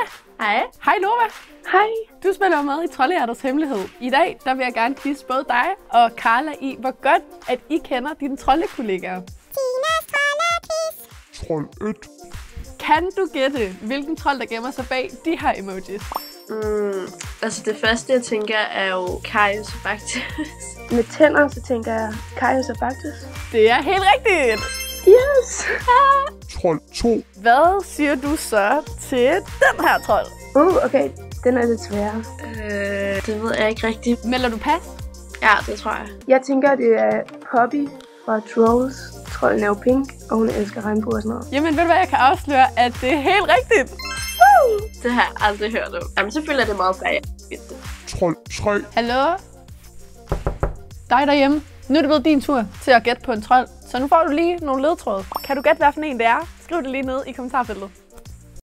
Hej. Hej Nova. Hej. Du spiller med i Troldehjertets Hemmelighed. I dag vil jeg gerne quizze både dig og Carla i, hvor godt at I kender dine troldekollegaer. Tinas troldequiz. Trold 1. Kan du gætte, hvilken trold der gemmer sig bag de her emojis? Altså det første jeg tænker er jo Karius og Baktus. Med tænder, så tænker jeg Karius og Baktus. Det er helt rigtigt! Yes! Trold 2. Hvad siger du så til den her trold? Okay. Den er lidt sværere. Det ved jeg ikke rigtigt. Melder du pas? Ja, det tror jeg. Jeg tænker, det er Poppy fra Trolls. Trolden er jo pink, og hun elsker regnbue og sådan noget. Jamen ved du hvad, jeg kan afsløre, at det er helt rigtigt. Det har jeg aldrig hørt om. Jamen selvfølgelig er det meget fair. Trold 3. Hallo? Dig derhjemme. Nu er det blevet din tur til at gætte på en trold, så nu får du lige nogle ledtråde. Kan du gætte, hvad for en det er? Skriv det lige ned i kommentarfeltet.